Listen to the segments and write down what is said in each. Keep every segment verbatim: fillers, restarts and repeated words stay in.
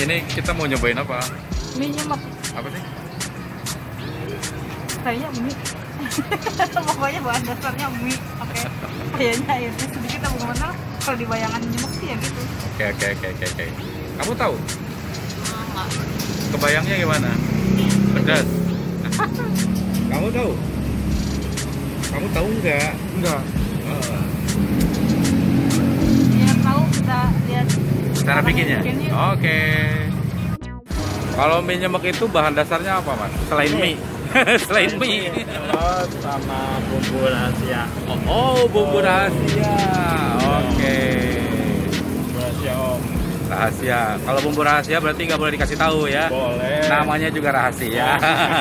ini kita mau nyobain apa? Mie nyemek. Apa sih? Kayaknya mie. Pokoknya bahan dasarnya mie. Oke. Kayaknya airnya sedikit apa gimana? Kalau di bayangan nyemek sih ya gitu. Oke oke oke oke oke. Kamu tahu? Enggak. Kebayangnya gimana? Pedas. Kamu tahu? Kamu tahu nggak? Enggak. Oh. Ya tahu kita lihat Cara bikinnya? bikinnya. Oke. Kalau mie nyemek itu bahan dasarnya apa, Mas? Selain mie? Selain mie? Oh, sama bumbu rahasia. Oh, oh bumbu rahasia. Oke. Bumbu rahasia om. Rahasia. Kalau bumbu rahasia berarti nggak boleh dikasih tahu ya? Boleh. Namanya juga rahasia.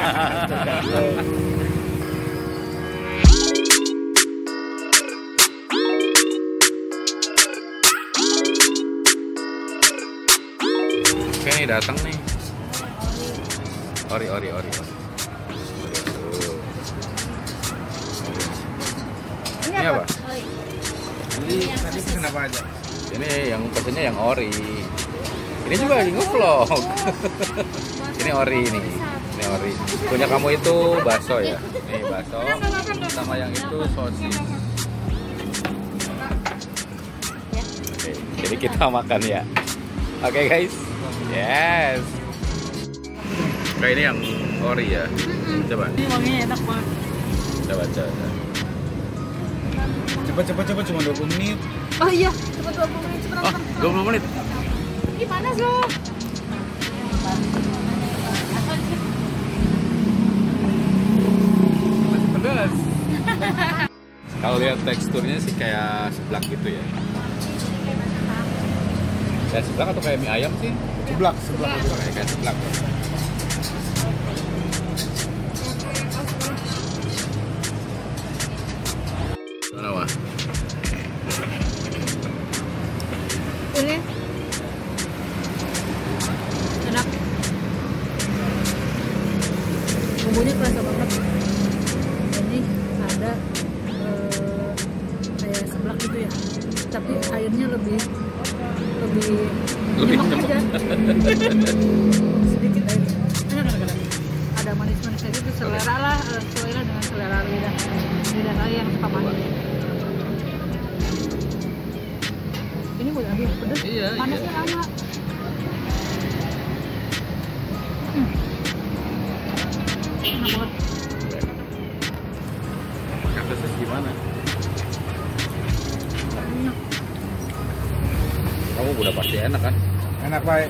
Oke, nih datang nih. Ori, ori, ori. Ini apa? Ini tadi pesen apa aja? Ini yang pesennya yang ori. Ini juga lagi nge-vlog. Ini ori nih. Ini ori. Punya kamu itu bakso ya? Nih bakso. Sama yang itu sosis. Oke, jadi kita makan ya. Oke guys. Yes. Kayak ini yang ori ya. Coba. Ini wanginya enak banget. Coba coba. Cepet cepet cepet cuma dua puluh menit. Oh iya, cepat dua puluh menit cepat. Oh, dua puluh menit. Ini panas loh. Masih pedas. Kalau lihat teksturnya sih kayak seblak gitu ya. Kayak seblak atau kayak mie ayam sih? Seblak, seblak. Kayak kayak seblak. Mana wah? Ini enak. Bumbunya kerasa banget. Ini ada eh, kayak seblak gitu ya. Tapi airnya lebih lebih Lebih nyemek nyemek. aja. Sedikit air. Enak enak enak. Ada manis-manis aja itu selera lah, eh, sesuai lah dengan selera lidah lidah saya yang suka manis. Ini buat lagi pedas. Iya, Panasnya iya. lama. Hmm. Enak banget. Pedasnya gimana? Enak. Kamu udah pasti enak kan? Enak baik.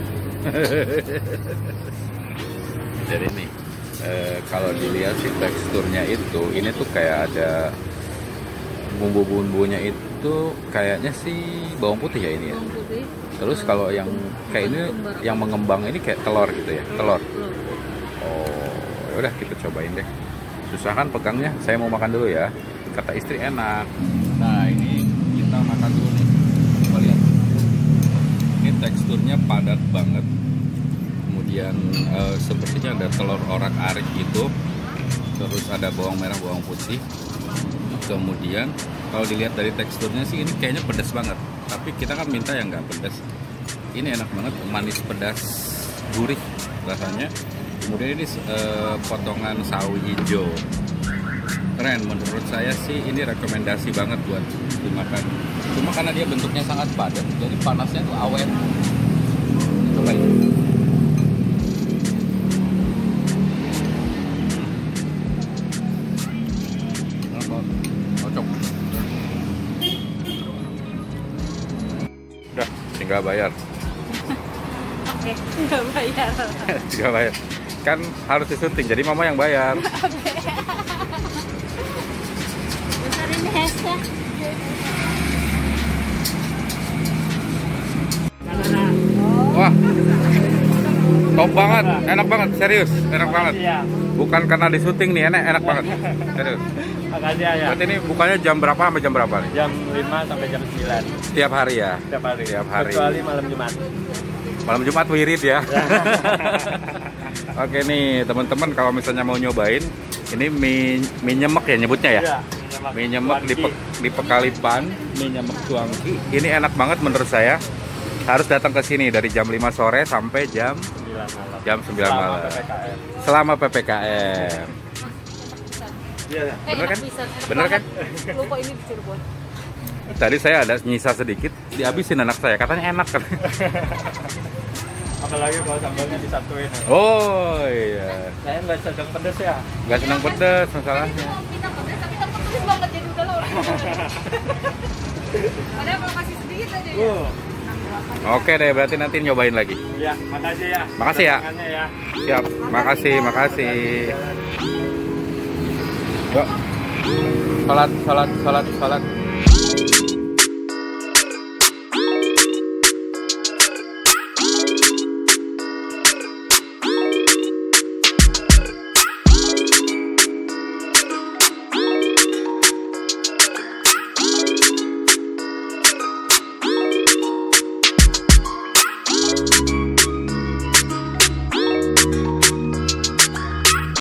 Jadi nih, eh, kalau dilihat sih teksturnya itu, ini tuh kayak ada bumbu-bumbunya itu kayaknya sih bawang putih ya ini ya. Bawang putih. Terus kalau yang kayak ini yang mengembang ini kayak telur gitu ya, telur. Telur. Oh, ya udah kita cobain deh. Susah kan pegangnya? Saya mau makan dulu ya. Kata istri enak. Nah ini kita makan dulu nih. Coba lihat. Ini teksturnya padat banget. Kemudian eh, sepertinya ada telur orak-arik gitu. Terus ada bawang merah, bawang putih. Kemudian kalau dilihat dari teksturnya sih ini kayaknya pedas banget. Tapi kita kan minta yang nggak pedas. Ini enak banget, manis pedas, gurih rasanya. Kemudian ini eh, potongan sawi hijau. Keren, menurut saya sih ini rekomendasi banget buat dimakan. Cuma karena dia bentuknya sangat padat, jadi panasnya tuh awet. Coba ini. Cocok. Udah, tinggal bayar. Oke, nggak bayar. Tinggal bayar. Kan harus disunting, jadi mama yang bayar. Besar ini Hesa. Wah, top banget, enak banget, serius, enak banget. Bukan karena disyuting nih, enak, enak banget, serius. Makasih ya. Berarti ini bukanya jam berapa sampai jam berapa nih? Jam lima sampai jam sembilan. Tiap hari ya? Tiap hari. Tiap hari. Kecuali malam Jumat. Malam Jumat wirid ya. Oke nih teman-teman, kalau misalnya mau nyobain, ini mie, mie nyemek ya nyebutnya ya? Iya, Mie nyemek di, pe, di Pekalipan, mie nyemek cuangki. Ini enak banget menurut saya. harus datang ke sini dari jam lima sore sampai jam sembilan malam. jam sembilan Selama malam. P P K M. Selama P P K M. Iya, ya. Eh, Bener enak kan? pisan, enak Bener kan? banget. Lupa ini di Cirebon. Tadi saya ada nyisa sedikit, dihabisin anak saya. Katanya enak. Apalagi kalau sambalnya disatuin. Oh iya. Saya nggak sedang pedes ya. Nggak senang pedes masalahnya. Kita pedes, tapi kita pedes banget jadi udah loh. Padahal kalau kasih sedikit aja ya. Uh, Oke deh, berarti nanti nyobain lagi. ya, makasih ya. Makasih ya. Tangannya ya. Siap, makasih, makasih. Yuk. Salat, salat, salat, salat.